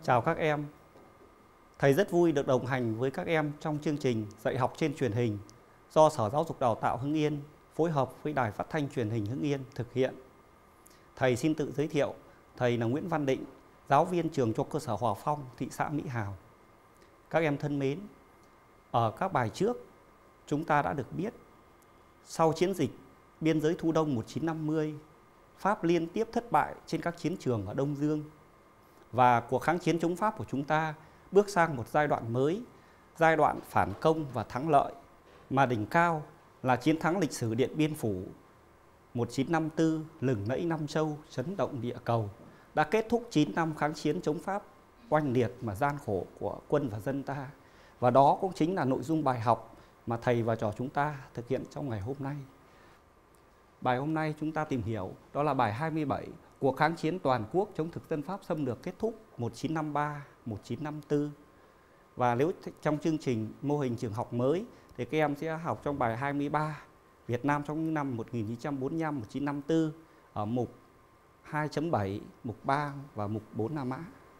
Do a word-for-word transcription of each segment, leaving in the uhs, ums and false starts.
Chào các em. Thầy rất vui được đồng hành với các em trong chương trình dạy học trên truyền hình do Sở Giáo dục Đào tạo Hưng Yên phối hợp với Đài Phát thanh Truyền hình Hưng Yên thực hiện. Thầy xin tự giới thiệu, thầy là Nguyễn Văn Định, giáo viên trường Trung học cơ sở Hòa Phong, thị xã Mỹ Hào. Các em thân mến, ở các bài trước chúng ta đã được biết sau chiến dịch biên giới Thu Đông một nghìn chín trăm năm mươi, Pháp liên tiếp thất bại trên các chiến trường ở Đông Dương và cuộc kháng chiến chống Pháp của chúng ta bước sang một giai đoạn mới, giai đoạn phản công và thắng lợi, mà đỉnh cao là chiến thắng lịch sử Điện Biên Phủ một nghìn chín trăm năm mươi tư lừng lẫy Nam Châu, chấn động địa cầu, đã kết thúc chín năm kháng chiến chống Pháp oanh liệt mà gian khổ của quân và dân ta. Và đó cũng chính là nội dung bài học mà thầy và trò chúng ta thực hiện trong ngày hôm nay. Bài hôm nay chúng ta tìm hiểu đó là bài hai mươi bảy, cuộc kháng chiến toàn quốc chống thực dân Pháp xâm lược kết thúc một nghìn chín trăm năm mươi ba đến một nghìn chín trăm năm mươi tư. Và nếu trong chương trình mô hình trường học mới thì các em sẽ học trong bài hai mươi ba, Việt Nam trong những năm một nghìn chín trăm bốn mươi lăm đến một nghìn chín trăm năm mươi tư ở mục hai chấm bảy, mục ba và mục bốn La Mã.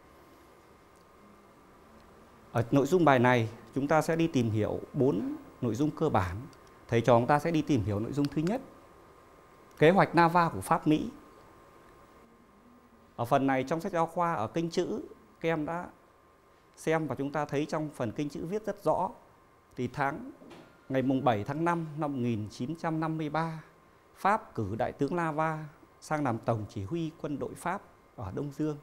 Ở nội dung bài này chúng ta sẽ đi tìm hiểu bốn nội dung cơ bản. Thầy trò chúng ta sẽ đi tìm hiểu nội dung thứ nhất, kế hoạch Nava của Pháp Mỹ. Ở phần này trong sách giáo khoa ở kênh chữ các em đã xem và chúng ta thấy trong phần kênh chữ viết rất rõ. Thì tháng ngày mùng bảy tháng năm năm một nghìn chín trăm năm mươi ba, Pháp cử đại tướng Nava sang làm tổng chỉ huy quân đội Pháp ở Đông Dương.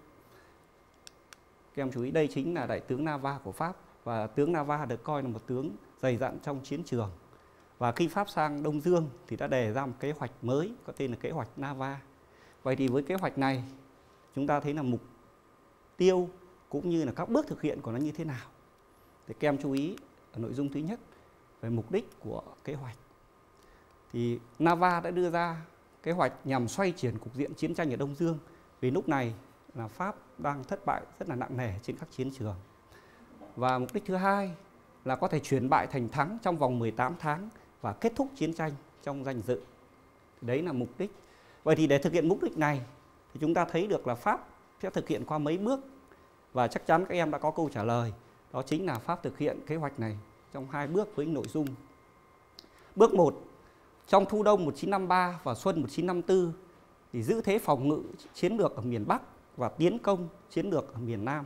Các em chú ý đây chính là đại tướng Nava của Pháp, và tướng Nava được coi là một tướng dày dặn trong chiến trường. Và khi Pháp sang Đông Dương thì đã đề ra một kế hoạch mới có tên là kế hoạch Nava. Vậy thì với kế hoạch này chúng ta thấy là mục tiêu cũng như là các bước thực hiện của nó như thế nào. Thì các em chú ý ở nội dung thứ nhất về mục đích của kế hoạch. Thì Nava đã đưa ra kế hoạch nhằm xoay chuyển cục diện chiến tranh ở Đông Dương, vì lúc này là Pháp đang thất bại rất là nặng nề trên các chiến trường. Và mục đích thứ hai là có thể chuyển bại thành thắng trong vòng mười tám tháng và kết thúc chiến tranh trong danh dự. Đấy là mục đích. Vậy thì để thực hiện mục đích này thì chúng ta thấy được là Pháp sẽ thực hiện qua mấy bước, và chắc chắn các em đã có câu trả lời. Đó chính là Pháp thực hiện kế hoạch này trong hai bước với nội dung. Bước một, trong Thu Đông một nghìn chín trăm năm mươi ba và Xuân một nghìn chín trăm năm mươi tư thì giữ thế phòng ngự chiến lược ở miền Bắc và tiến công chiến lược ở miền Nam.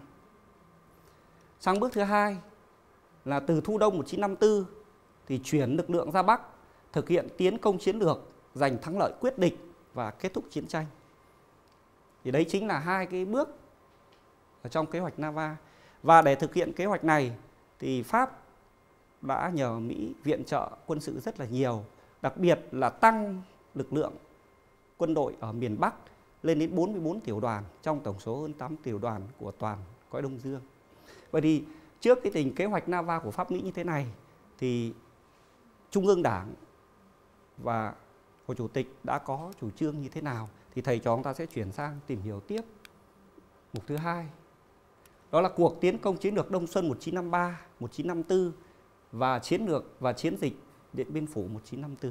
Sang bước thứ hai là từ Thu Đông một nghìn chín trăm năm mươi tư thì chuyển lực lượng ra Bắc, thực hiện tiến công chiến lược, giành thắng lợi quyết định và kết thúc chiến tranh. Thì đấy chính là hai cái bước ở trong kế hoạch Nava. Và để thực hiện kế hoạch này thì Pháp đã nhờ Mỹ viện trợ quân sự rất là nhiều, đặc biệt là tăng lực lượng quân đội ở miền Bắc lên đến bốn mươi bốn tiểu đoàn trong tổng số hơn tám tiểu đoàn của toàn cõi Đông Dương. Vậy thì trước cái tình kế hoạch Nava của Pháp Mỹ như thế này thì Trung ương Đảng và Hồ Chủ tịch đã có chủ trương như thế nào, thì thầy trò chúng ta sẽ chuyển sang tìm hiểu tiếp mục thứ hai. Đó là cuộc tiến công chiến lược Đông Xuân một nghìn chín trăm năm mươi ba, một nghìn chín trăm năm mươi tư và chiến lược và chiến dịch Điện Biên Phủ một nghìn chín trăm năm mươi tư.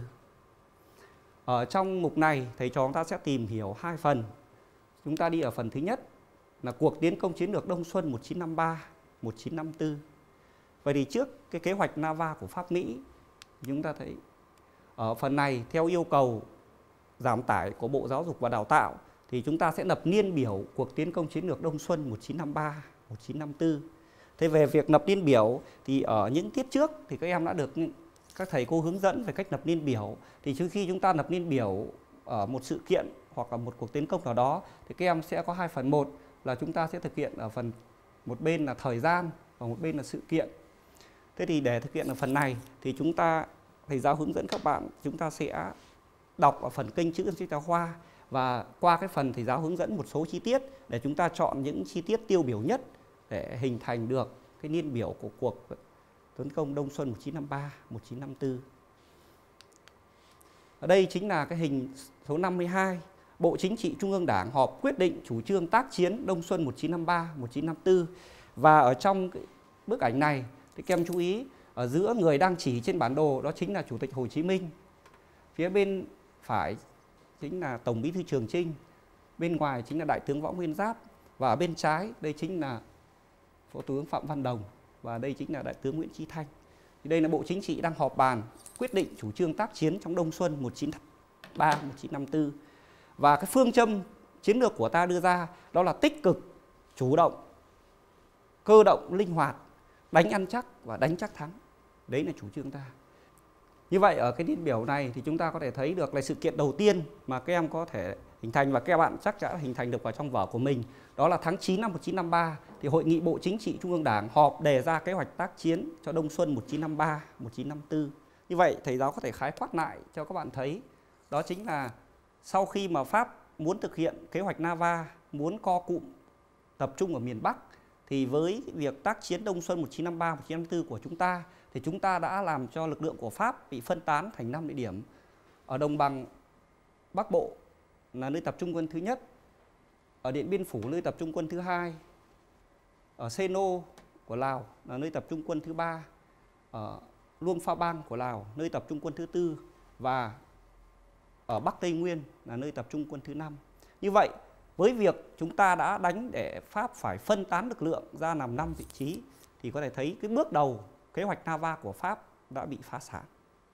Ở trong mục này thầy trò chúng ta sẽ tìm hiểu hai phần. Chúng ta đi ở phần thứ nhất là cuộc tiến công chiến lược Đông Xuân một nghìn chín trăm năm mươi ba, một nghìn chín trăm năm mươi tư. Vậy thì trước cái kế hoạch Nava của Pháp Mỹ, chúng ta thấy ở phần này theo yêu cầu giảm tải của Bộ Giáo dục và Đào tạo thì chúng ta sẽ lập niên biểu cuộc tiến công chiến lược Đông Xuân một nghìn chín trăm năm mươi ba, một nghìn chín trăm năm mươi tư. Thế về việc lập niên biểu thì ở những tiết trước thì các em đã được các thầy cô hướng dẫn về cách lập niên biểu. Thì trước khi chúng ta lập niên biểu ở một sự kiện hoặc là một cuộc tiến công nào đó thì các em sẽ có hai phần. Một là chúng ta sẽ thực hiện ở phần một bên là thời gian và một bên là sự kiện. Thế thì để thực hiện ở phần này thì chúng ta, thầy giáo hướng dẫn các bạn, chúng ta sẽ đọc ở phần kênh chữ sách giáo khoa, và qua cái phần thầy giáo hướng dẫn một số chi tiết để chúng ta chọn những chi tiết tiêu biểu nhất để hình thành được cái niên biểu của cuộc tấn công Đông Xuân một nghìn chín trăm năm mươi ba, một nghìn chín trăm năm mươi tư. Ở đây chính là cái hình số năm mươi hai. Bộ Chính trị Trung ương Đảng họp quyết định chủ trương tác chiến Đông Xuân một nghìn chín trăm năm mươi ba, một nghìn chín trăm năm mươi tư. Và ở trong cái bức ảnh này thì các em chú ý ở giữa người đang chỉ trên bản đồ đó chính là Chủ tịch Hồ Chí Minh. Phía bên phải chính là Tổng Bí thư Trường Chinh, bên ngoài chính là Đại tướng Võ Nguyên Giáp, và ở bên trái đây chính là Phó Thủ tướng Phạm Văn Đồng và đây chính là Đại tướng Nguyễn Chí Thanh. Thì đây là Bộ Chính trị đang họp bàn quyết định chủ trương tác chiến trong Đông Xuân một nghìn chín trăm năm mươi ba một nghìn chín trăm năm mươi tư. Và cái phương châm chiến lược của ta đưa ra đó là tích cực, chủ động, cơ động, linh hoạt, đánh ăn chắc và đánh chắc thắng. Đấy là chủ trương ta. Như vậy ở cái niên biểu này thì chúng ta có thể thấy được là sự kiện đầu tiên mà các em có thể hình thành và các bạn chắc đã hình thành được vào trong vở của mình. Đó là tháng chín năm một nghìn chín trăm năm mươi ba thì Hội nghị Bộ Chính trị Trung ương Đảng họp đề ra kế hoạch tác chiến cho Đông Xuân một nghìn chín trăm năm mươi ba một nghìn chín trăm năm mươi tư. Như vậy thầy giáo có thể khái quát lại cho các bạn thấy đó chính là sau khi mà Pháp muốn thực hiện kế hoạch Nava, muốn co cụm tập trung ở miền Bắc thì với việc tác chiến Đông Xuân một nghìn chín trăm năm mươi ba một nghìn chín trăm năm mươi tư của chúng ta thì chúng ta đã làm cho lực lượng của Pháp bị phân tán thành năm địa điểm. Ở đồng bằng Bắc Bộ là nơi tập trung quân thứ nhất, ở Điện Biên Phủ nơi tập trung quân thứ hai, ở Seno của Lào là nơi tập trung quân thứ ba, ở Luông Pha Bang của Lào nơi tập trung quân thứ tư và ở Bắc Tây Nguyên là nơi tập trung quân thứ năm. Như vậy với việc chúng ta đã đánh để Pháp phải phân tán lực lượng ra làm năm vị trí thì có thể thấy cái bước đầu kế hoạch Nava của Pháp đã bị phá sản.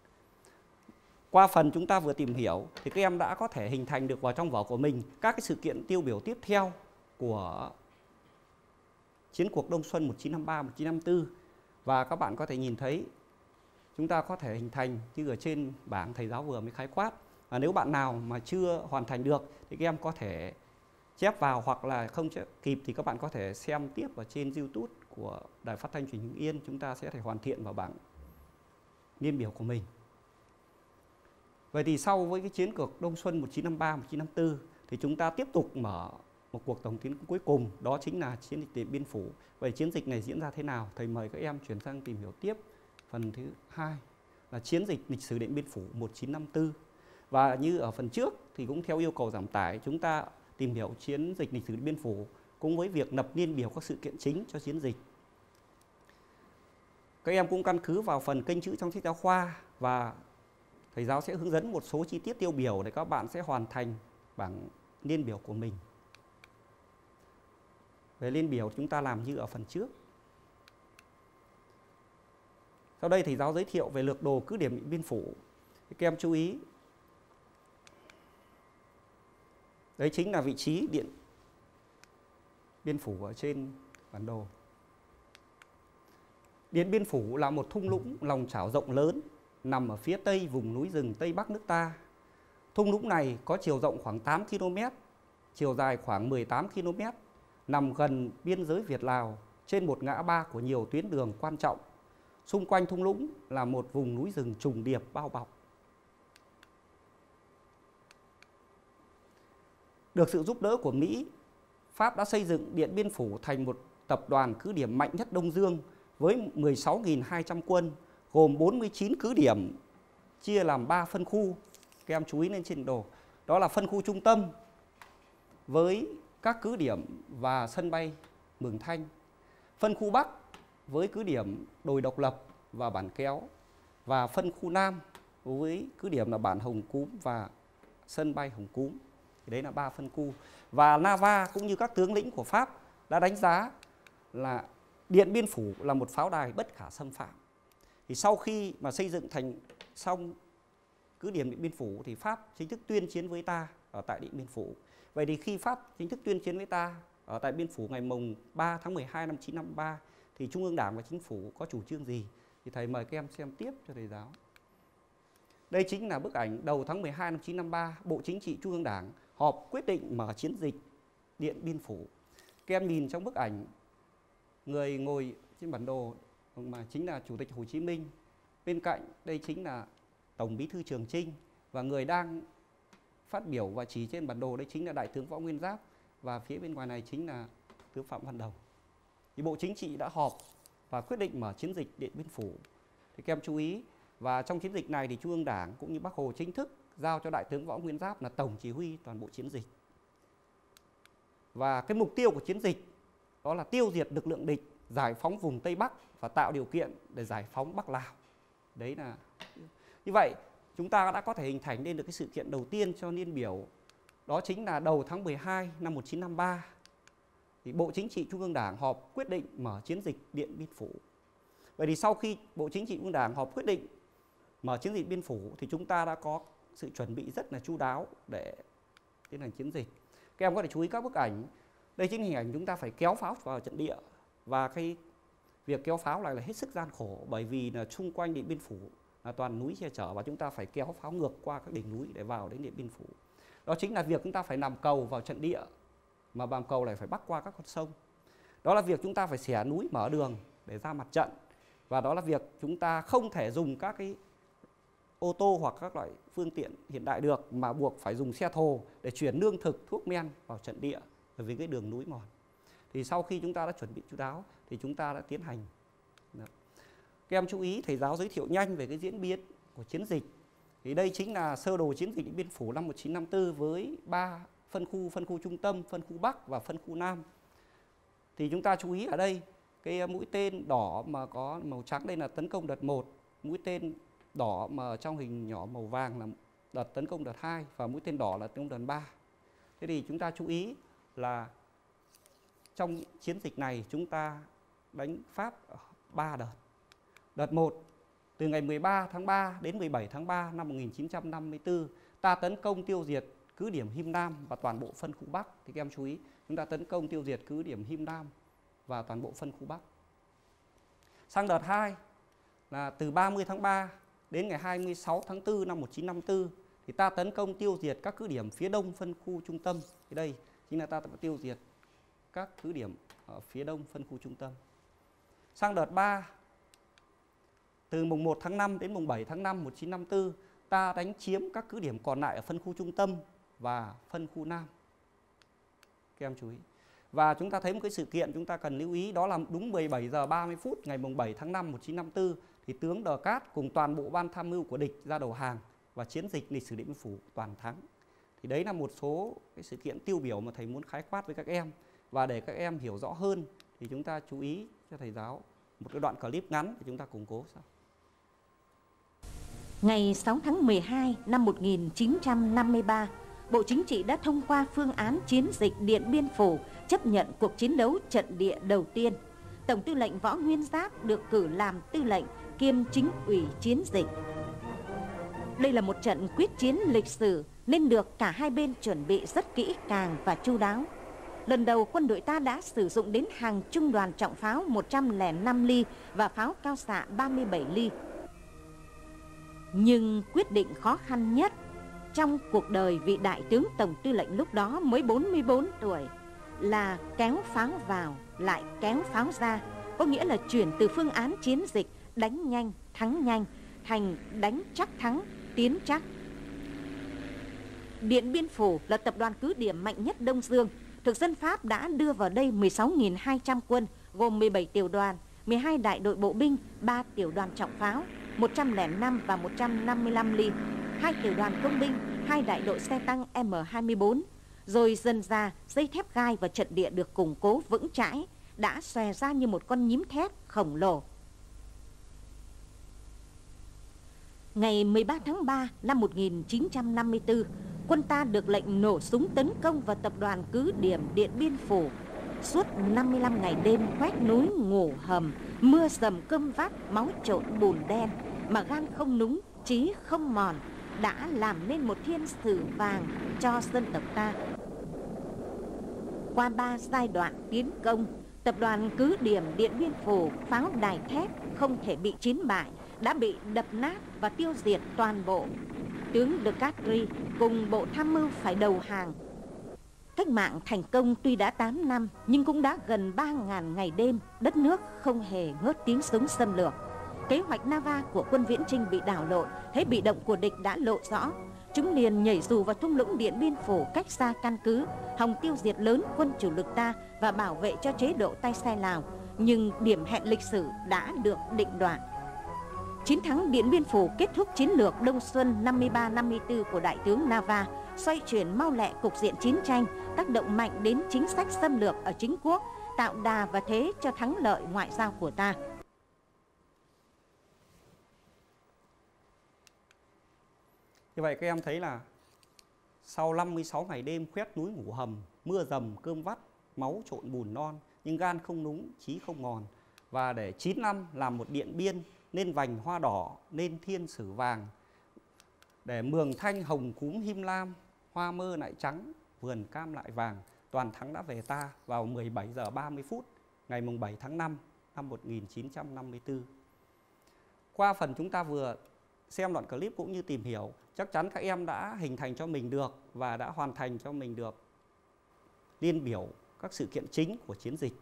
Qua phần chúng ta vừa tìm hiểu thì các em đã có thể hình thành được vào trong vở của mình các cái sự kiện tiêu biểu tiếp theo của chiến cuộc Đông Xuân một nghìn chín trăm năm mươi ba một nghìn chín trăm năm mươi tư. Và các bạn có thể nhìn thấy chúng ta có thể hình thành như ở trên bảng thầy giáo vừa mới khái quát. Và nếu bạn nào mà chưa hoàn thành được thì các em có thể chép vào, hoặc là không kịp thì các bạn có thể xem tiếp ở trên YouTube của Đài Phát thanh Truyền hình Hưng Yên. Chúng ta sẽ thể hoàn thiện vào bảng niên biểu của mình. Vậy thì sau với cái chiến cuộc Đông Xuân một nghìn chín trăm năm mươi ba một nghìn chín trăm năm mươi tư thì chúng ta tiếp tục mở một cuộc tổng tiến cuối cùng, đó chính là chiến dịch Điện Biên Phủ. Vậy chiến dịch này diễn ra thế nào? Thầy mời các em chuyển sang tìm hiểu tiếp phần thứ hai là chiến dịch lịch sử Điện Biên Phủ một nghìn chín trăm năm mươi tư. Và như ở phần trước thì cũng theo yêu cầu giảm tải, chúng ta tìm hiểu chiến dịch lịch sử Điện Biên Phủ cùng với việc lập niên biểu các sự kiện chính cho chiến dịch. Các em cũng căn cứ vào phần kênh chữ trong sách giáo khoa và thầy giáo sẽ hướng dẫn một số chi tiết tiêu biểu để các bạn sẽ hoàn thành bảng niên biểu của mình. Về niên biểu chúng ta làm như ở phần trước. Sau đây thầy giáo giới thiệu về lược đồ cứ điểm Điện Biên Phủ. Các em chú ý, đấy chính là vị trí Điện Biên Phủ ở trên bản đồ. Điện Biên Phủ là một thung lũng lòng chảo rộng lớn nằm ở phía tây vùng núi rừng Tây Bắc nước ta. Thung lũng này có chiều rộng khoảng tám ki lô mét, chiều dài khoảng mười tám ki lô mét, nằm gần biên giới Việt-Lào trên một ngã ba của nhiều tuyến đường quan trọng. Xung quanh thung lũng là một vùng núi rừng trùng điệp bao bọc. Được sự giúp đỡ của Mỹ, Pháp đã xây dựng Điện Biên Phủ thành một tập đoàn cứ điểm mạnh nhất Đông Dương với mười sáu nghìn hai trăm quân, gồm bốn mươi chín cứ điểm chia làm ba phân khu. Các em chú ý lên trên đồ. Đó là phân khu trung tâm với các cứ điểm và sân bay Mường Thanh. Phân khu Bắc với cứ điểm Đồi Độc Lập và Bản Kéo. Và phân khu Nam với cứ điểm là Bản Hồng Cúm và sân bay Hồng Cúm. Đấy là ba phân khu. Và Nava cũng như các tướng lĩnh của Pháp đã đánh giá là Điện Biên Phủ là một pháo đài bất khả xâm phạm. Thì sau khi mà xây dựng thành xong cứ điểm Điện Biên Phủ thì Pháp chính thức tuyên chiến với ta ở tại Điện Biên Phủ. Vậy thì khi Pháp chính thức tuyên chiến với ta ở tại Biên Phủ ngày mùng ba tháng mười hai năm một nghìn chín trăm năm mươi ba thì Trung ương Đảng và Chính phủ có chủ trương gì? Thì thầy mời các em xem tiếp cho thầy giáo. Đây chính là bức ảnh đầu tháng mười hai năm một nghìn chín trăm năm mươi ba, Bộ Chính trị Trung ương Đảng họp quyết định mở chiến dịch Điện Biên Phủ. Các em nhìn trong bức ảnh, người ngồi trên bản đồ mà chính là Chủ tịch Hồ Chí Minh. Bên cạnh đây chính là Tổng Bí thư Trường Chinh, và người đang phát biểu và chỉ trên bản đồ đây chính là Đại tướng Võ Nguyên Giáp, và phía bên ngoài này chính là tướng Phạm Văn Đồng. Thì Bộ Chính trị đã họp và quyết định mở chiến dịch Điện Biên Phủ. Thì các em chú ý, và trong chiến dịch này thì Trung ương Đảng cũng như Bác Hồ chính thức giao cho Đại tướng Võ Nguyên Giáp là tổng chỉ huy toàn bộ chiến dịch. Và cái mục tiêu của chiến dịch đó là tiêu diệt lực lượng địch, giải phóng vùng Tây Bắc và tạo điều kiện để giải phóng Bắc Lào. Đấy là như vậy, chúng ta đã có thể hình thành nên được cái sự kiện đầu tiên cho niên biểu. Đó chính là đầu tháng mười hai năm một nghìn chín trăm năm mươi ba thì Bộ Chính trị Trung ương Đảng họp quyết định mở chiến dịch Điện Biên Phủ. Vậy thì sau khi Bộ Chính trị Trung ương Đảng họp quyết định mở chiến dịch Điện Biên Phủ thì chúng ta đã có sự chuẩn bị rất là chu đáo để tiến hành chiến dịch. Các em có thể chú ý các bức ảnh. Đây chính là hình ảnh chúng ta phải kéo pháo vào trận địa, và cái việc kéo pháo này là hết sức gian khổ, bởi vì là xung quanh Điện Biên Phủ là toàn núi che chở và chúng ta phải kéo pháo ngược qua các đỉnh núi để vào đến Điện Biên Phủ. Đó chính là việc chúng ta phải nằm cầu vào trận địa, mà làm cầu này phải bắc qua các con sông. Đó là việc chúng ta phải xẻ núi mở đường để ra mặt trận, và đó là việc chúng ta không thể dùng các cái ô tô hoặc các loại phương tiện hiện đại được, mà buộc phải dùng xe thồ để chuyển lương thực, thuốc men vào trận địa, bởi vì cái đường núi mòn. Thì sau khi chúng ta đã chuẩn bị chu đáo thì chúng ta đã tiến hành. Đó. Các em chú ý, thầy giáo giới thiệu nhanh về cái diễn biến của chiến dịch. Thì đây chính là sơ đồ chiến dịch Điện Biên Phủ năm một nghìn chín trăm năm mươi tư với ba phân khu: phân khu trung tâm, phân khu Bắc và phân khu Nam. Thì chúng ta chú ý ở đây, cái mũi tên đỏ mà có màu trắng đây là tấn công đợt một, mũi tên đỏ mà trong hình nhỏ màu vàng là đợt tấn công đợt hai, và mũi tên đỏ là tấn công đợt ba. Thế thì chúng ta chú ý là trong chiến dịch này chúng ta đánh Pháp ở ba đợt. Đợt một, từ ngày mười ba tháng ba đến mười bảy tháng ba năm một nghìn chín trăm năm mươi tư, ta tấn công tiêu diệt cứ điểm Him Nam và toàn bộ phân khu Bắc. Thì các em chú ý, chúng ta tấn công tiêu diệt cứ điểm Him Nam và toàn bộ phân khu Bắc. Sang đợt hai là từ ba mươi tháng ba đến ngày hai mươi sáu tháng tư năm một nghìn chín trăm năm mươi tư, thì ta tấn công tiêu diệt các cứ điểm phía đông phân khu trung tâm. Thì đây chính là ta tiêu diệt các cứ điểm ở phía đông phân khu trung tâm. Sang đợt ba, từ mùng một tháng năm đến mùng bảy tháng năm năm một nghìn chín trăm năm mươi tư, ta đánh chiếm các cứ điểm còn lại ở phân khu trung tâm và phân khu Nam. Các em chú ý. Và chúng ta thấy một cái sự kiện chúng ta cần lưu ý, đó là đúng mười bảy giờ ba mươi phút ngày mùng bảy tháng năm năm một nghìn chín trăm năm mươi tư, thì tướng Đờ Cát cùng toàn bộ ban tham mưu của địch ra đầu hàng, và chiến dịch lịch sử Điện Biên Phủ toàn thắng. Thì đấy là một số cái sự kiện tiêu biểu mà thầy muốn khái quát với các em. Và để các em hiểu rõ hơn thì chúng ta chú ý cho thầy giáo một cái đoạn clip ngắn để chúng ta củng cố sau. Ngày sáu tháng mười hai năm một nghìn chín trăm năm mươi ba, Bộ Chính trị đã thông qua phương án chiến dịch Điện Biên Phủ, chấp nhận cuộc chiến đấu trận địa đầu tiên. Tổng tư lệnh Võ Nguyên Giáp được cử làm tư lệnh kiêm chính ủy chiến dịch. Đây là một trận quyết chiến lịch sử nên được cả hai bên chuẩn bị rất kỹ càng và chu đáo. Lần đầu quân đội ta đã sử dụng đến hàng trung đoàn trọng pháo một trăm lẻ năm ly và pháo cao xạ ba mươi bảy ly. Nhưng quyết định khó khăn nhất trong cuộc đời vị đại tướng tổng tư lệnh lúc đó mới bốn mươi bốn tuổi là kéo pháo vào lại kéo pháo ra, có nghĩa là chuyển từ phương án chiến dịch đánh nhanh thắng nhanh thành đánh chắc thắng tiến chắc. Điện Biên Phủ là tập đoàn cứ điểm mạnh nhất Đông Dương. Thực dân Pháp đã đưa vào đây mười sáu nghìn hai trăm quân, gồm mười bảy tiểu đoàn, mười hai đại đội bộ binh, ba tiểu đoàn trọng pháo, một trăm lẻ năm và một trăm năm mươi lăm ly, hai tiểu đoàn công binh, hai đại đội xe tăng M hai mươi bốn. Rồi dần ra, dây thép gai và trận địa được củng cố vững chãi, đã xòe ra như một con nhím thép khổng lồ. Ngày mười ba tháng ba năm một nghìn chín trăm năm mươi tư, quân ta được lệnh nổ súng tấn công vào tập đoàn cứ điểm Điện Biên Phủ. Suốt năm mươi lăm ngày đêm khoét núi ngủ hầm, mưa dầm cơm vắt, máu trộn bùn đen, mà gan không núng, chí không mòn, đã làm nên một thiên sử vàng cho dân tộc ta. Qua ba giai đoạn tiến công, tập đoàn cứ điểm Điện Biên Phủ, pháo đài thép không thể bị chiến bại, đã bị đập nát và tiêu diệt toàn bộ. Tướng De Castries cùng bộ tham mưu phải đầu hàng. Cách mạng thành công tuy đã tám năm nhưng cũng đã gần ba nghìn ngày đêm, đất nước không hề ngớt tiếng súng xâm lược. Kế hoạch Nava của quân Viễn Chinh bị đảo lộn, thế bị động của địch đã lộ rõ. Chúng liền nhảy dù vào thung lũng Điện Biên Phủ cách xa căn cứ, hòng tiêu diệt lớn quân chủ lực ta và bảo vệ cho chế độ tay sai Lào. Nhưng điểm hẹn lịch sử đã được định đoạt. Chiến thắng Điện Biên Phủ kết thúc chiến lược Đông Xuân năm mươi ba năm mươi tư của đại tướng Nava, xoay chuyển mau lẹ cục diện chiến tranh, tác động mạnh đến chính sách xâm lược ở chính quốc, tạo đà và thế cho thắng lợi ngoại giao của ta. Như vậy các em thấy là sau năm mươi sáu ngày đêm khoét núi ngủ hầm, mưa dầm cơm vắt, máu trộn bùn non, nhưng gan không núng, chí không ngòn. Và để chín năm làm một Điện Biên, nên vành hoa đỏ, nên thiên sử vàng. Để mường thanh hồng cúm him lam, hoa mơ lại trắng, vườn cam lại vàng. Toàn thắng đã về ta vào mười bảy giờ ba mươi phút ngày mùng bảy tháng năm năm một nghìn chín trăm năm mươi tư. Qua phần chúng ta vừa xem đoạn clip cũng như tìm hiểu, chắc chắn các em đã hình thành cho mình được và đã hoàn thành cho mình được liên biểu các sự kiện chính của chiến dịch.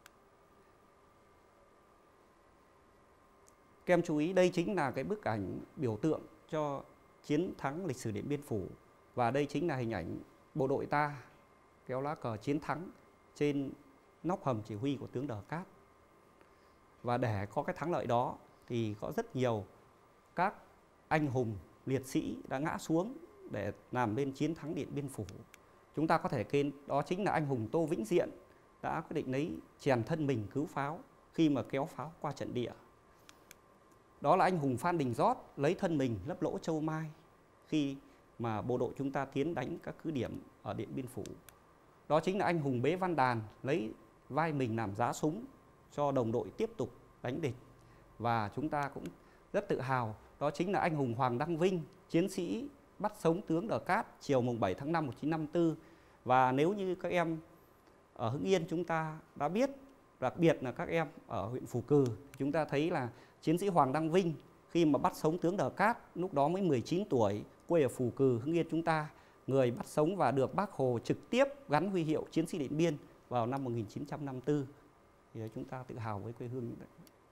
Các em chú ý, đây chính là cái bức ảnh biểu tượng cho chiến thắng lịch sử Điện Biên Phủ. Và đây chính là hình ảnh bộ đội ta kéo lá cờ chiến thắng trên nóc hầm chỉ huy của tướng Đờ Cát. Và để có cái thắng lợi đó thì có rất nhiều các anh hùng liệt sĩ đã ngã xuống để làm nên chiến thắng Điện Biên Phủ. Chúng ta có thể kể đó chính là anh hùng Tô Vĩnh Diện đã quyết định lấy chèn thân mình cứu pháo khi mà kéo pháo qua trận địa. Đó là anh hùng Phan Đình Giót lấy thân mình lấp lỗ Châu Mai khi mà bộ đội chúng ta tiến đánh các cứ điểm ở Điện Biên Phủ. Đó chính là anh hùng Bế Văn Đàn lấy vai mình làm giá súng cho đồng đội tiếp tục đánh địch. Và chúng ta cũng rất tự hào, đó chính là anh hùng Hoàng Đăng Vinh, chiến sĩ bắt sống tướng Đờ Cát chiều mùng bảy tháng năm một nghìn chín trăm năm mươi tư. Và nếu như các em ở Hưng Yên chúng ta đã biết, đặc biệt là các em ở huyện Phù Cừ, chúng ta thấy là chiến sĩ Hoàng Đăng Vinh khi mà bắt sống tướng Đờ Cát lúc đó mới mười chín tuổi, quê ở Phù Cừ, Hưng Yên chúng ta, người bắt sống và được Bác Hồ trực tiếp gắn huy hiệu chiến sĩ Điện Biên vào năm một nghìn chín trăm năm mươi tư. Thì chúng ta tự hào với quê hương như vậy.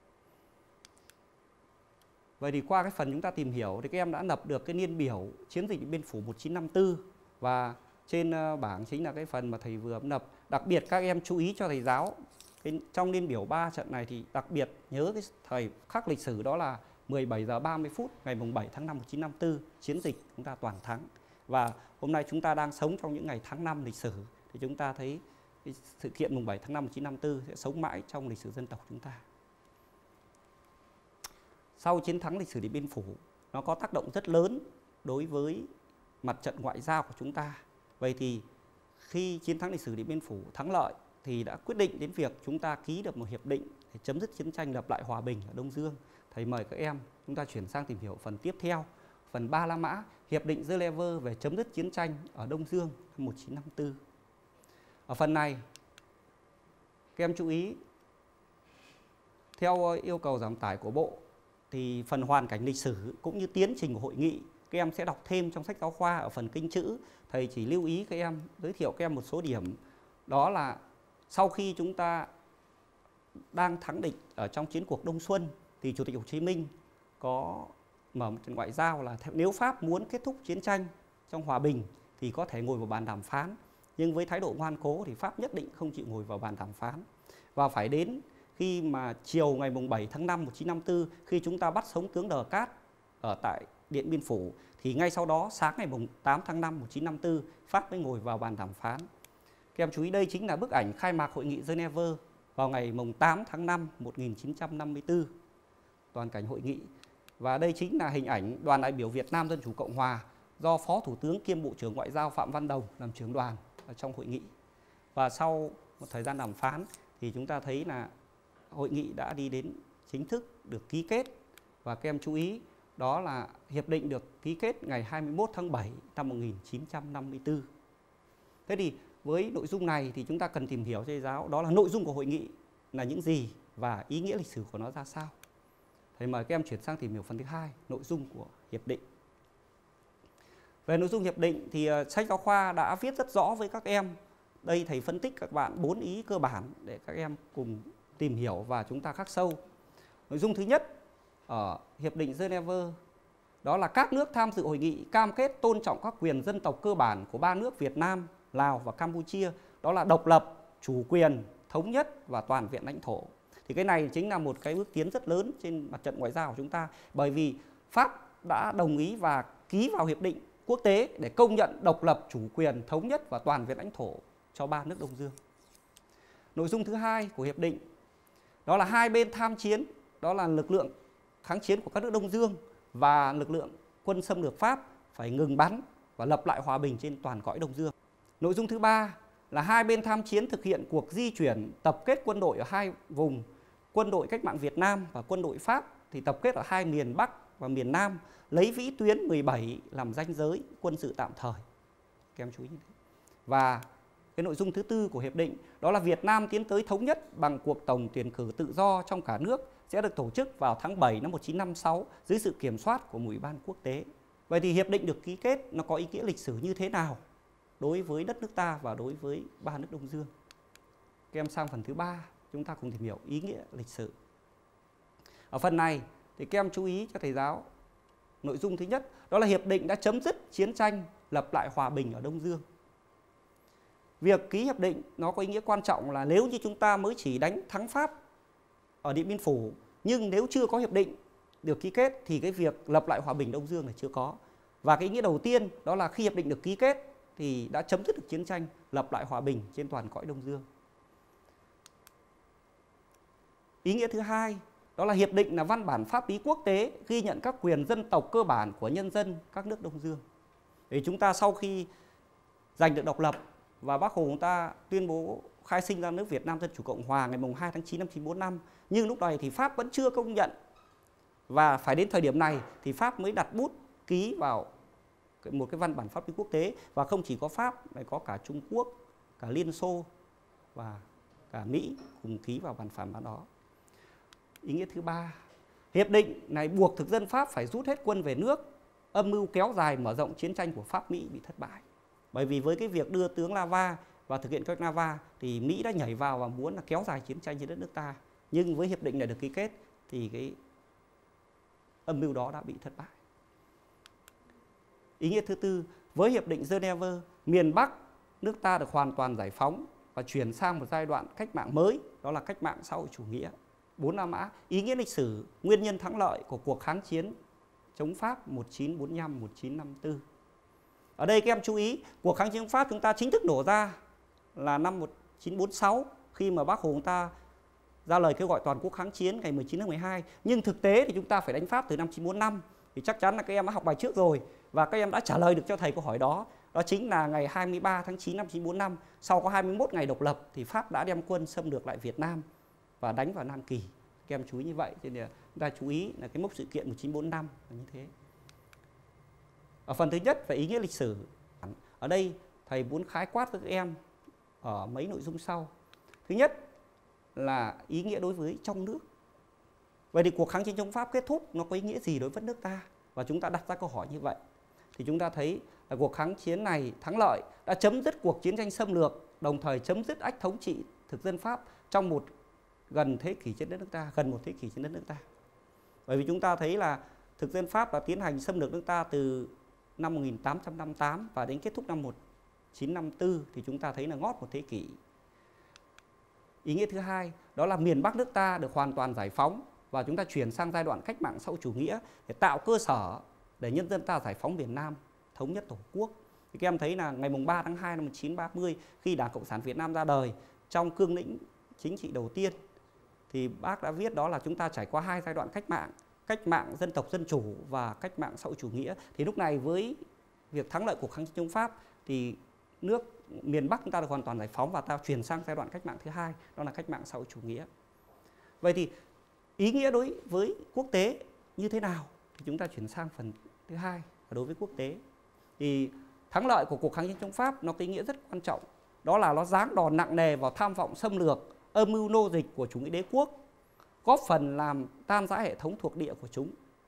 Vậy thì qua cái phần chúng ta tìm hiểu thì các em đã lập được cái niên biểu chiến dịch Điện Biên Phủ một nghìn chín trăm năm mươi tư. Và trên bảng chính là cái phần mà thầy vừa lập. Đặc biệt các em chú ý cho thầy giáo, cái, trong niên biểu ba trận này thì đặc biệt nhớ cái thời khắc lịch sử, đó là mười bảy giờ ba mươi phút ngày mùng bảy tháng năm một nghìn chín trăm năm mươi tư, chiến dịch chúng ta toàn thắng. Và hôm nay chúng ta đang sống trong những ngày tháng năm lịch sử, thì chúng ta thấy cái sự kiện mùng bảy tháng năm một nghìn chín trăm năm mươi tư sẽ sống mãi trong lịch sử dân tộc chúng ta. Sau chiến thắng lịch sử Điện Biên Phủ, nó có tác động rất lớn đối với mặt trận ngoại giao của chúng ta. Vậy thì khi chiến thắng lịch sử Điện Biên Phủ thắng lợi thì đã quyết định đến việc chúng ta ký được một hiệp định để chấm dứt chiến tranh, lập lại hòa bình ở Đông Dương. Thầy mời các em chúng ta chuyển sang tìm hiểu phần tiếp theo, phần Ba La Mã, hiệp định Geneva về chấm dứt chiến tranh ở Đông Dương năm một nghìn chín trăm năm mươi tư. Ở phần này các em chú ý, theo yêu cầu giảm tải của Bộ thì phần hoàn cảnh lịch sử cũng như tiến trình của hội nghị các em sẽ đọc thêm trong sách giáo khoa ở phần kinh chữ. Thầy chỉ lưu ý các em, giới thiệu các em một số điểm. Đó là sau khi chúng ta đang thắng địch ở trong chiến cuộc Đông Xuân thì Chủ tịch Hồ Chí Minh có mở một trận ngoại giao là nếu Pháp muốn kết thúc chiến tranh trong hòa bình thì có thể ngồi vào bàn đàm phán. Nhưng với thái độ ngoan cố thì Pháp nhất định không chịu ngồi vào bàn đàm phán. Và phải đến khi mà chiều ngày mùng bảy tháng năm một nghìn chín trăm năm mươi tư, khi chúng ta bắt sống tướng Đờ Cát ở tại Điện Biên Phủ, thì ngay sau đó sáng ngày mùng tám tháng năm một nghìn chín trăm năm mươi tư, Pháp mới ngồi vào bàn đàm phán. Các em chú ý, đây chính là bức ảnh khai mạc hội nghị Geneva vào ngày mùng tám tháng năm một nghìn chín trăm năm mươi tư, toàn cảnh hội nghị. Và đây chính là hình ảnh đoàn đại biểu Việt Nam Dân Chủ Cộng Hòa do Phó Thủ tướng kiêm Bộ trưởng Ngoại giao Phạm Văn Đồng làm trưởng đoàn ở trong hội nghị. Và sau một thời gian đàm phán thì chúng ta thấy là hội nghị đã đi đến chính thức được ký kết. Và các em chú ý, đó là hiệp định được ký kết ngày hai mươi mốt tháng bảy năm một nghìn chín trăm năm mươi tư. Thế thì với nội dung này thì chúng ta cần tìm hiểu cho thầy giáo, đó là nội dung của hội nghị là những gì và ý nghĩa lịch sử của nó ra sao. Thầy mời các em chuyển sang tìm hiểu phần thứ hai, nội dung của hiệp định. Về nội dung hiệp định thì sách giáo khoa đã viết rất rõ với các em. Đây thầy phân tích các bạn bốn ý cơ bản để các em cùng tìm hiểu và chúng ta khắc sâu. Nội dung thứ nhất ở hiệp định Geneva đó là các nước tham dự hội nghị cam kết tôn trọng các quyền dân tộc cơ bản của ba nước Việt Nam, Lào và Campuchia, đó là độc lập, chủ quyền, thống nhất và toàn vẹn lãnh thổ. Thì cái này chính là một cái bước tiến rất lớn trên mặt trận ngoại giao của chúng ta, bởi vì Pháp đã đồng ý và ký vào hiệp định quốc tế để công nhận độc lập, chủ quyền, thống nhất và toàn vẹn lãnh thổ cho ba nước Đông Dương. Nội dung thứ hai của hiệp định đó là hai bên tham chiến, đó là lực lượng kháng chiến của các nước Đông Dương và lực lượng quân xâm lược Pháp phải ngừng bắn và lập lại hòa bình trên toàn cõi Đông Dương. Nội dung thứ ba là hai bên tham chiến thực hiện cuộc di chuyển tập kết quân đội ở hai vùng, quân đội cách mạng Việt Nam và quân đội Pháp thì tập kết ở hai miền Bắc và miền Nam, lấy vĩ tuyến mười bảy làm ranh giới quân sự tạm thời. Các em chú ý như thế. Và cái nội dung thứ tư của hiệp định đó là Việt Nam tiến tới thống nhất bằng cuộc tổng tuyển cử tự do trong cả nước sẽ được tổ chức vào tháng bảy năm một nghìn chín trăm năm mươi sáu dưới sự kiểm soát của một ủy ban quốc tế. Vậy thì hiệp định được ký kết nó có ý nghĩa lịch sử như thế nào đối với đất nước ta và đối với ba nước Đông Dương? Các em sang phần thứ ba, chúng ta cùng tìm hiểu ý nghĩa lịch sử. Ở phần này thì các em chú ý cho thầy giáo nội dung thứ nhất đó là hiệp định đã chấm dứt chiến tranh, lập lại hòa bình ở Đông Dương. Việc ký hiệp định nó có ý nghĩa quan trọng là nếu như chúng ta mới chỉ đánh thắng Pháp ở Điện Biên Phủ, nhưng nếu chưa có hiệp định được ký kết thì cái việc lập lại hòa bình Đông Dương là chưa có. Và cái ý nghĩa đầu tiên đó là khi hiệp định được ký kết thì đã chấm dứt được chiến tranh, lập lại hòa bình trên toàn cõi Đông Dương. Ý nghĩa thứ hai đó là hiệp định là văn bản pháp lý quốc tế ghi nhận các quyền dân tộc cơ bản của nhân dân các nước Đông Dương. Thì chúng ta sau khi giành được độc lập và Bác Hồ chúng ta tuyên bố khai sinh ra nước Việt Nam Dân Chủ Cộng Hòa ngày hai tháng chín năm một nghìn chín trăm bốn mươi lăm, nhưng lúc này thì Pháp vẫn chưa công nhận, và phải đến thời điểm này thì Pháp mới đặt bút ký vào một cái văn bản pháp lý quốc tế. Và không chỉ có Pháp, lại có cả Trung Quốc, cả Liên Xô và cả Mỹ cùng ký vào bản phản bản đó. Ý nghĩa thứ ba, hiệp định này buộc thực dân Pháp phải rút hết quân về nước, âm mưu kéo dài mở rộng chiến tranh của Pháp Mỹ bị thất bại. Bởi vì với cái việc đưa tướng Lava và thực hiện kế hoạch Lava thì Mỹ đã nhảy vào và muốn là kéo dài chiến tranh trên đất nước ta. Nhưng với hiệp định này được ký kết thì cái âm mưu đó đã bị thất bại. Ý nghĩa thứ tư, với hiệp định Geneva, miền Bắc nước ta được hoàn toàn giải phóng và chuyển sang một giai đoạn cách mạng mới, đó là cách mạng xã hội chủ nghĩa. Bốn La Mã, ý nghĩa lịch sử, nguyên nhân thắng lợi của cuộc kháng chiến chống Pháp một nghìn chín trăm bốn mươi lăm đến một nghìn chín trăm năm mươi tư. Ở đây các em chú ý, cuộc kháng chiến chống Pháp chúng ta chính thức nổ ra là năm một nghìn chín trăm bốn mươi sáu, khi mà Bác Hồ chúng ta ra lời kêu gọi toàn quốc kháng chiến ngày mười chín tháng mười hai. Nhưng thực tế thì chúng ta phải đánh Pháp từ năm một nghìn chín trăm bốn mươi lăm. Thì chắc chắn là các em đã học bài trước rồi và các em đã trả lời được cho thầy câu hỏi đó. Đó chính là ngày hai mươi ba tháng chín năm một nghìn chín trăm bốn mươi lăm, sau có hai mươi mốt ngày độc lập thì Pháp đã đem quân xâm lược lại Việt Nam và đánh vào Nam Kỳ. Các em chú ý như vậy, cho nên chúng ta chú ý là cái mốc sự kiện một nghìn chín trăm bốn mươi lăm là như thế. Ở phần thứ nhất về ý nghĩa lịch sử, ở đây thầy muốn khái quát với các em ở mấy nội dung sau. Thứ nhất là ý nghĩa đối với trong nước. Vậy thì cuộc kháng chiến chống Pháp kết thúc nó có ý nghĩa gì đối với nước ta? Và chúng ta đặt ra câu hỏi như vậy. Thì chúng ta thấy là cuộc kháng chiến này thắng lợi đã chấm dứt cuộc chiến tranh xâm lược, đồng thời chấm dứt ách thống trị thực dân Pháp trong một gần thế kỷ trên đất nước ta, gần một thế kỷ trên đất nước ta. Bởi vì chúng ta thấy là thực dân Pháp đã tiến hành xâm lược nước ta từ năm một nghìn tám trăm năm mươi tám và đến kết thúc năm một nghìn chín trăm năm mươi tư thì chúng ta thấy là ngót một thế kỷ. Ý nghĩa thứ hai đó là miền Bắc nước ta được hoàn toàn giải phóng và chúng ta chuyển sang giai đoạn cách mạng xã hội chủ nghĩa để tạo cơ sở để nhân dân ta giải phóng miền Nam, thống nhất Tổ quốc. Thì các em thấy là ngày ba tháng hai năm một nghìn chín trăm ba mươi khi Đảng Cộng sản Việt Nam ra đời, trong cương lĩnh chính trị đầu tiên thì bác đã viết đó là chúng ta trải qua hai giai đoạn cách mạng, cách mạng dân tộc dân chủ và cách mạng xã hội chủ nghĩa. Thì lúc này với việc thắng lợi cuộc kháng chiến chống Pháp thì nước miền Bắc chúng ta được hoàn toàn giải phóng và ta chuyển sang giai đoạn cách mạng thứ hai, đó là cách mạng xã hội chủ nghĩa. Vậy thì ý nghĩa đối với quốc tế như thế nào? Thì chúng ta chuyển sang phần thứ hai là đối với quốc tế. Thì thắng lợi của cuộc kháng chiến chống Pháp nó có ý nghĩa rất quan trọng, đó là nó giáng đòn nặng nề vào tham vọng xâm lược, âm mưu nô dịch của chủ nghĩa đế quốc, góp phần làm tan rã hệ thống thuộc địa của chúng.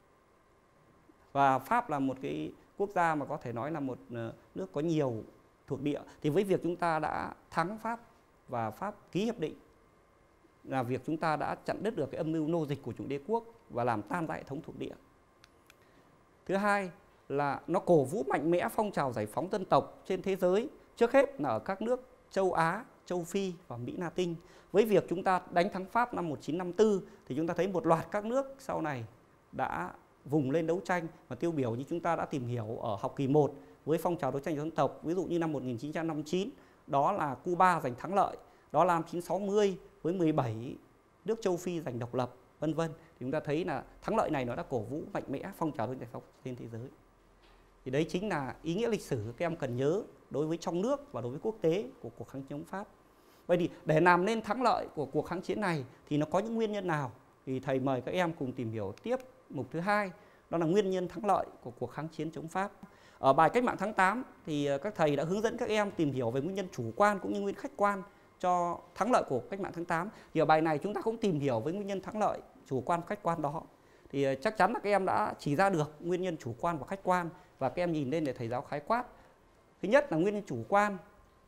Và Pháp là một cái quốc gia mà có thể nói là một nước có nhiều thuộc địa. Thì với việc chúng ta đã thắng Pháp và Pháp ký hiệp định là việc chúng ta đã chặn đứt được cái âm mưu nô dịch của chủ nghĩa đế quốc và làm tan rã hệ thống thuộc địa. Thứ hai là nó cổ vũ mạnh mẽ phong trào giải phóng dân tộc trên thế giới, trước hết là ở các nước châu Á, châu Phi và Mỹ Latin. Với việc chúng ta đánh thắng Pháp năm một nghìn chín trăm năm mươi tư thì chúng ta thấy một loạt các nước sau này đã vùng lên đấu tranh, và tiêu biểu như chúng ta đã tìm hiểu ở học kỳ một với phong trào đấu tranh dân tộc. Ví dụ như năm một nghìn chín trăm năm mươi chín đó là Cuba giành thắng lợi, đó là năm một nghìn chín trăm sáu mươi với mười bảy nước châu Phi giành độc lập, vân vân. Thì chúng ta thấy là thắng lợi này nó đã cổ vũ mạnh mẽ phong trào đấu tranh giải phóng trên thế giới. Thì đấy chính là ý nghĩa lịch sử các em cần nhớ đối với trong nước và đối với quốc tế của cuộc kháng chiến chống Pháp. Vậy thì để làm nên thắng lợi của cuộc kháng chiến này thì nó có những nguyên nhân nào? Thì thầy mời các em cùng tìm hiểu tiếp mục thứ hai, đó là nguyên nhân thắng lợi của cuộc kháng chiến chống Pháp. Ở bài Cách mạng tháng tám thì các thầy đã hướng dẫn các em tìm hiểu về nguyên nhân chủ quan cũng như nguyên khách quan cho thắng lợi của Cách mạng tháng tám. Thì ở bài này chúng ta cũng tìm hiểu với nguyên nhân thắng lợi chủ quan khách quan đó. Thì chắc chắn là các em đã chỉ ra được nguyên nhân chủ quan và khách quan, và các em nhìn lên để thầy giáo khái quát. Thứ nhất là nguyên nhân chủ quan.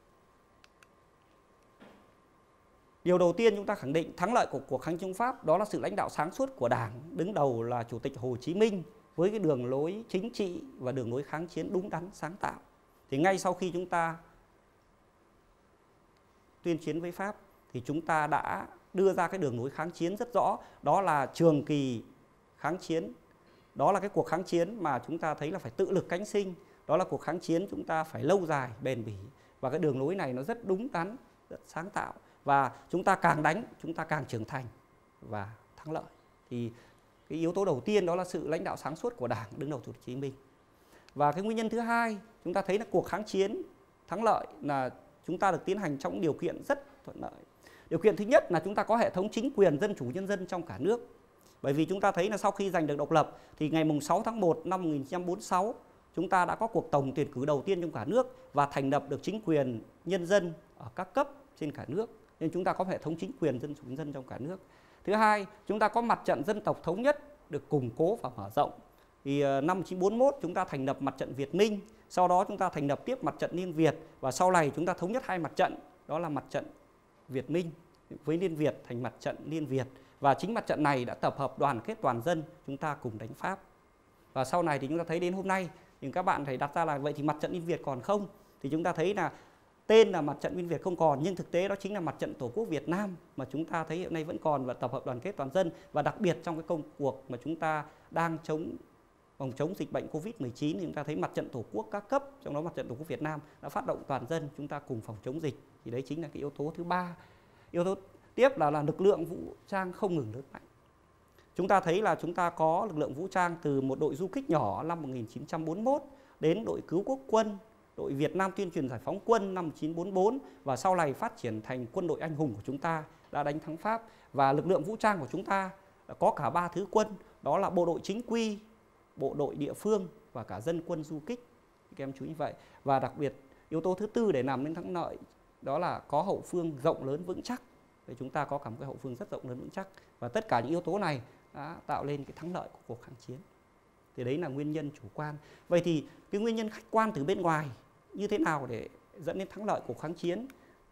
Điều đầu tiên chúng ta khẳng định thắng lợi của cuộc kháng chiến chống Pháp đó là sự lãnh đạo sáng suốt của Đảng, đứng đầu là Chủ tịch Hồ Chí Minh với cái đường lối chính trị và đường lối kháng chiến đúng đắn, sáng tạo. Thì ngay sau khi chúng ta tuyên chiến với Pháp thì chúng ta đã đưa ra cái đường lối kháng chiến rất rõ, đó là trường kỳ kháng chiến. Đó là cái cuộc kháng chiến mà chúng ta thấy là phải tự lực cánh sinh, đó là cuộc kháng chiến chúng ta phải lâu dài, bền bỉ, và cái đường lối này nó rất đúng đắn, rất sáng tạo, và chúng ta càng đánh chúng ta càng trưởng thành và thắng lợi. Thì cái yếu tố đầu tiên đó là sự lãnh đạo sáng suốt của Đảng, đứng đầu Chủ tịch Hồ Chí Minh. Và cái nguyên nhân thứ hai chúng ta thấy là cuộc kháng chiến thắng lợi là chúng ta được tiến hành trong điều kiện rất thuận lợi. Điều kiện thứ nhất là chúng ta có hệ thống chính quyền dân chủ nhân dân trong cả nước. Bởi vì chúng ta thấy là sau khi giành được độc lập thì ngày sáu tháng một năm một nghìn chín trăm bốn mươi sáu chúng ta đã có cuộc tổng tuyển cử đầu tiên trong cả nước và thành lập được chính quyền nhân dân ở các cấp trên cả nước. Nên chúng ta có hệ thống chính quyền dân chủ nhân dân trong cả nước. Thứ hai, chúng ta có mặt trận dân tộc thống nhất được củng cố và mở rộng. Thì năm một nghìn chín trăm bốn mươi mốt chúng ta thành lập mặt trận Việt Minh, sau đó chúng ta thành lập tiếp mặt trận Liên Việt, và sau này chúng ta thống nhất hai mặt trận, đó là mặt trận Việt Minh với Liên Việt thành mặt trận Liên Việt. Và chính mặt trận này đã tập hợp đoàn kết toàn dân chúng ta cùng đánh Pháp. Và sau này thì chúng ta thấy đến hôm nay thì các bạn phải đặt ra là vậy thì mặt trận Liên Việt còn không? Thì chúng ta thấy là tên là mặt trận Liên Việt không còn, nhưng thực tế đó chính là mặt trận Tổ quốc Việt Nam mà chúng ta thấy hiện nay vẫn còn và tập hợp đoàn kết toàn dân. Và đặc biệt trong cái công cuộc mà chúng ta đang chống phòng chống dịch bệnh Covid mười chín thì chúng ta thấy mặt trận Tổ quốc các cấp, trong đó mặt trận Tổ quốc Việt Nam đã phát động toàn dân chúng ta cùng phòng chống dịch. Thì đấy chính là cái yếu tố thứ ba. Yếu tố tiếp là là lực lượng vũ trang không ngừng lớn mạnh. Chúng ta thấy là chúng ta có lực lượng vũ trang từ một đội du kích nhỏ năm một nghìn chín trăm bốn mươi mốt đến đội cứu quốc quân, đội Việt Nam tuyên truyền giải phóng quân năm một nghìn chín trăm bốn mươi bốn, và sau này phát triển thành quân đội anh hùng của chúng ta đã đánh thắng Pháp. Và lực lượng vũ trang của chúng ta có cả ba thứ quân, đó là bộ đội chính quy, bộ đội địa phương và cả dân quân du kích. Các em chú ý vậy. Và đặc biệt yếu tố thứ tư để làm nên thắng lợi đó là có hậu phương rộng lớn vững chắc. Để chúng ta có cả một cái hậu phương rất rộng lớn vững chắc, và tất cả những yếu tố này đã tạo lên cái thắng lợi của cuộc kháng chiến. Thì đấy là nguyên nhân chủ quan. Vậy thì cái nguyên nhân khách quan từ bên ngoài như thế nào để dẫn đến thắng lợi của kháng chiến?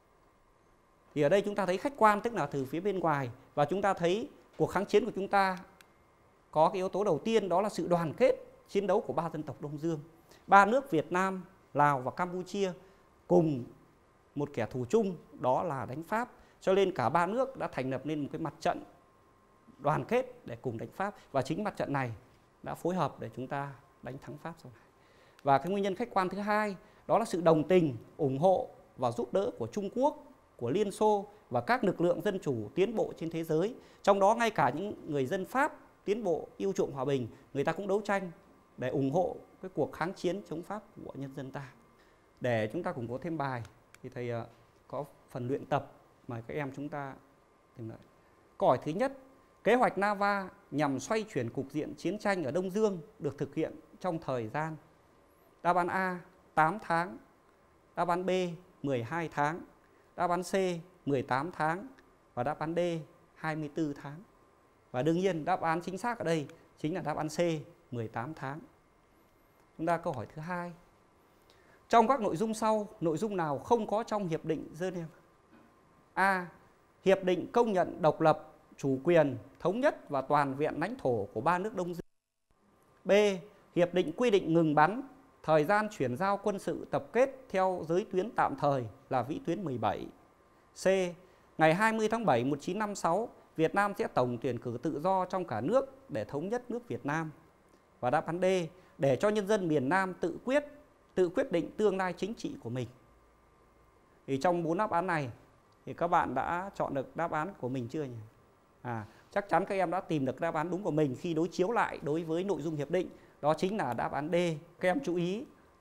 Thì ở đây chúng ta thấy khách quan tức là từ phía bên ngoài, và chúng ta thấy cuộc kháng chiến của chúng ta có cái yếu tố đầu tiên đó là sự đoàn kết chiến đấu của ba dân tộc Đông Dương. Ba nước Việt Nam, Lào và Campuchia cùng một kẻ thù chung đó là đánh Pháp. Cho nên cả ba nước đã thành lập nên một cái mặt trận đoàn kết để cùng đánh Pháp, và chính mặt trận này đã phối hợp để chúng ta đánh thắng Pháp sau này. Và cái nguyên nhân khách quan thứ hai đó là sự đồng tình, ủng hộ và giúp đỡ của Trung Quốc, của Liên Xô và các lực lượng dân chủ tiến bộ trên thế giới. Trong đó ngay cả những người dân Pháp tiến bộ yêu chuộng hòa bình, người ta cũng đấu tranh để ủng hộ cái cuộc kháng chiến chống Pháp của nhân dân ta. Để chúng ta củng cố thêm bài thì thầy có phần luyện tập mời các em chúng ta tìm lại. Câu hỏi thứ nhất, kế hoạch Nava nhằm xoay chuyển cục diện chiến tranh ở Đông Dương được thực hiện trong thời gian. Đáp án A tám tháng, đáp án B mười hai tháng, đáp án C mười tám tháng và đáp án D hai mươi tư tháng. Và đương nhiên đáp án chính xác ở đây chính là đáp án C mười tám tháng. Chúng ta câu hỏi thứ hai. Trong các nội dung sau, nội dung nào không có trong Hiệp định Geneva? A. Hiệp định công nhận độc lập, chủ quyền, thống nhất và toàn vẹn lãnh thổ của ba nước Đông Dương. B. Hiệp định quy định ngừng bắn, thời gian chuyển giao quân sự tập kết theo giới tuyến tạm thời là vĩ tuyến mười bảy. C. Ngày hai mươi tháng bảy năm một nghìn chín trăm năm mươi sáu, Việt Nam sẽ tổng tuyển cử tự do trong cả nước để thống nhất nước Việt Nam. Và đáp án D. Để cho nhân dân miền Nam tự quyết, tự quyết định tương lai chính trị của mình. Thì trong bốn đáp án này thì các bạn đã chọn được đáp án của mình chưa nhỉ? À, chắc chắn các em đã tìm được đáp án đúng của mình khi đối chiếu lại đối với nội dung hiệp định. Đó chính là đáp án D. Các em chú ý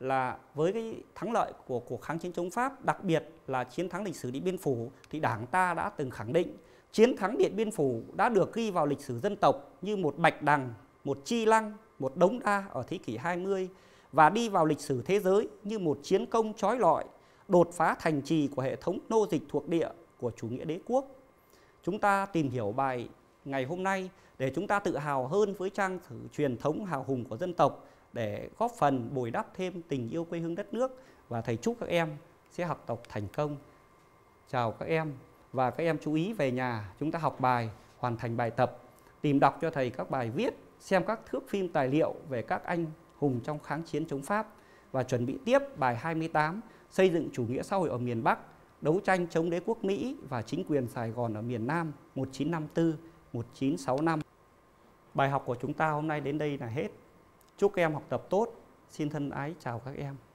là với cái thắng lợi của cuộc kháng chiến chống Pháp, đặc biệt là chiến thắng lịch sử Điện Biên Phủ, thì Đảng ta đã từng khẳng định chiến thắng Điện Biên Phủ đã được ghi vào lịch sử dân tộc như một bạch đằng, một chi lăng, một đống đa ở thế kỷ hai mươi và đi vào lịch sử thế giới như một chiến công chói lọi, đột phá thành trì của hệ thống nô dịch thuộc địa của chủ nghĩa đế quốc. Chúng ta tìm hiểu bài ngày hôm nay để chúng ta tự hào hơn với trang sử truyền thống hào hùng của dân tộc, để góp phần bồi đắp thêm tình yêu quê hương đất nước, và thầy chúc các em sẽ học tập thành công. Chào các em, và các em chú ý về nhà chúng ta học bài, hoàn thành bài tập, tìm đọc cho thầy các bài viết, xem các thước phim tài liệu về các anh hùng trong kháng chiến chống Pháp, và chuẩn bị tiếp bài hai mươi tám xây dựng chủ nghĩa xã hội ở miền Bắc, đấu tranh chống đế quốc Mỹ và chính quyền Sài Gòn ở miền Nam một nghìn chín trăm năm mươi tư đến một nghìn chín trăm sáu mươi lăm. Bài học của chúng ta hôm nay đến đây là hết. Chúc các em học tập tốt. Xin thân ái chào các em.